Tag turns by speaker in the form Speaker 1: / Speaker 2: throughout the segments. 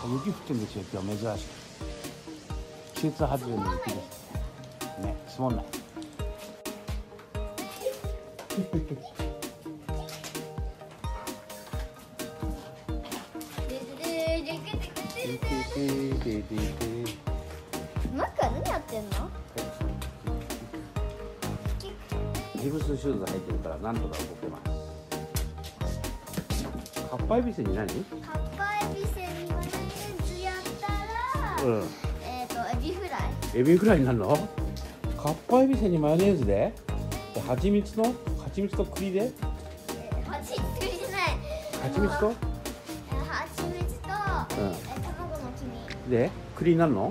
Speaker 1: 雪降ってるんですよ、今日珍しく。季節外れの雪ですね。積もんない。
Speaker 2: マックは何やってんの？
Speaker 1: ギブスシューズ履いてるからなんとか動けます。かっぱえびせに何？
Speaker 2: かっぱえびせんにマヨネーズやったら、エビフライ。
Speaker 1: エビフライになるの？かっぱえびせにマヨネーズで？蜂蜜と栗で？
Speaker 2: 蜂蜜栗じゃない。
Speaker 1: 蜂蜜と？
Speaker 2: 蜂蜜と、卵の黄身。
Speaker 1: で栗になるの？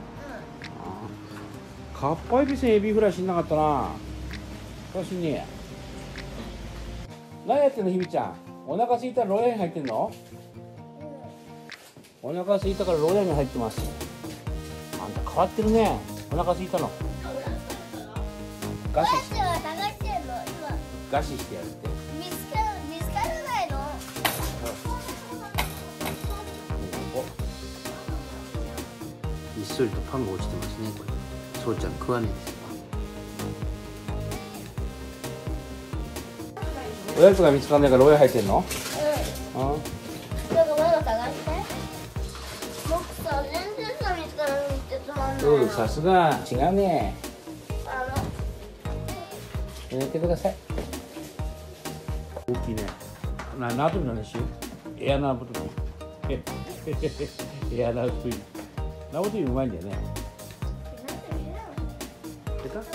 Speaker 1: かっぱえびせんエビフライしんなかったな。どうしんねえ。何やってんのひびちゃん。お腹空いたら牢屋に入ってんの？お腹空いたから牢屋に入ってます。あんた変わってるね。お腹空いたの。餓死して
Speaker 2: は探してんの今。
Speaker 1: 餓死してやるって。
Speaker 2: 見つからないの？
Speaker 1: ひっそりとパンが落ちてますね。これそうちゃん食わねえですよ。おやつが見つかんないから牢屋入ってんの？
Speaker 2: うん。なんかまだ探して。僕さ、全然さ見つからなくてつまんないの。
Speaker 1: さすが違うね。寝てください。大きいね。縄跳びの練習？エア縄跳び。エア縄跳び。縄跳びうまいんだよね。出た？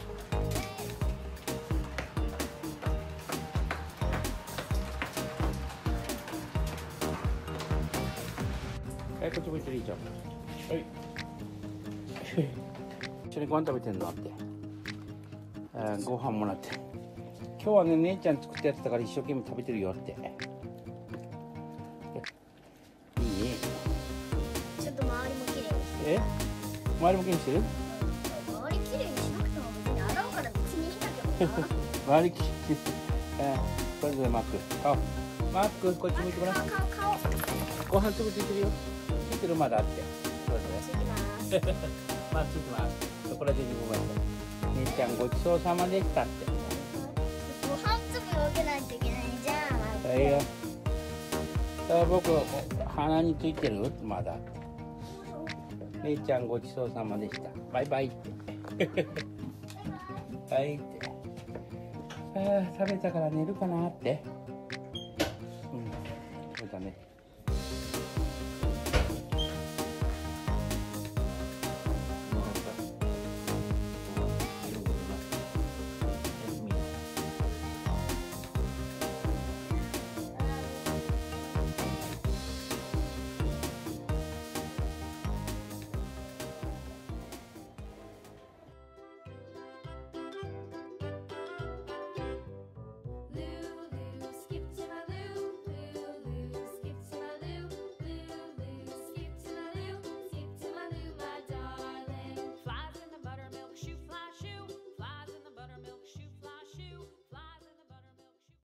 Speaker 1: はい、こっち向いてるいいじゃん。はい。一緒にご飯食べてんのって。ご飯もらって。今日はね、姉ちゃん作ったやつだから一生懸命食べてるよって。いい？
Speaker 2: ちょっと周りも綺麗にして。
Speaker 1: 周りもきれいにしてる？
Speaker 2: 周り綺麗にしなくても別に洗うから別にいいんだけどな。
Speaker 1: 周りきれい。それぞれマック。マック、こっち向いてごらん。
Speaker 2: 顔。
Speaker 1: ご飯粒ついてるよ。ついてるまだあって。それぞれ。
Speaker 2: ついてます。
Speaker 1: まあついてます。そこら中にごめんなさい。姉ちゃんごちそうさまでしたって。
Speaker 2: ご飯粒分けないといけないじゃん。
Speaker 1: はいよ。さあ僕鼻についてる？まだ。姉ちゃんごちそうさまでした。バイバイって。はいって。さあ食べたから寝るかなって。